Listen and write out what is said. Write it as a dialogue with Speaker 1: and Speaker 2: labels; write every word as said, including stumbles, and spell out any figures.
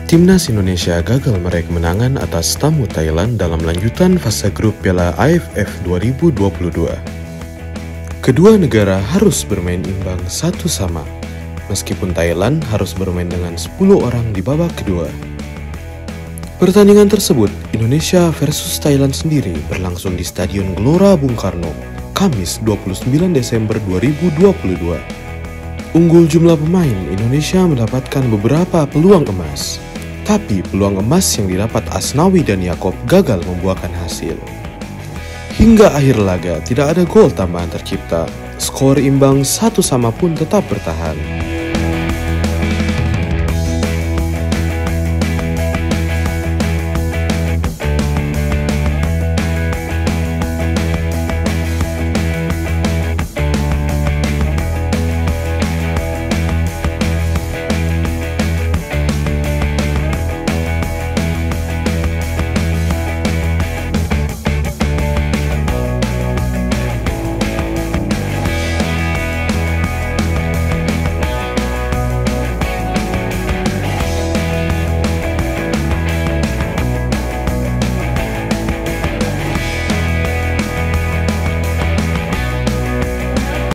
Speaker 1: Timnas Indonesia gagal meraih kemenangan atas tamu Thailand dalam lanjutan fase grup Piala A F F dua ribu dua puluh dua. Kedua negara harus bermain imbang satu sama, meskipun Thailand harus bermain dengan sepuluh orang di babak kedua. Pertandingan tersebut, Indonesia versus Thailand sendiri berlangsung di Stadion Gelora Bung Karno, Kamis dua puluh sembilan Desember dua ribu dua puluh dua. Unggul jumlah pemain, Indonesia mendapatkan beberapa peluang emas. Tapi peluang emas yang didapat Asnawi dan Yaakob gagal membuahkan hasil. Hingga akhir laga tidak ada gol tambahan tercipta. Skor imbang satu sama pun tetap bertahan.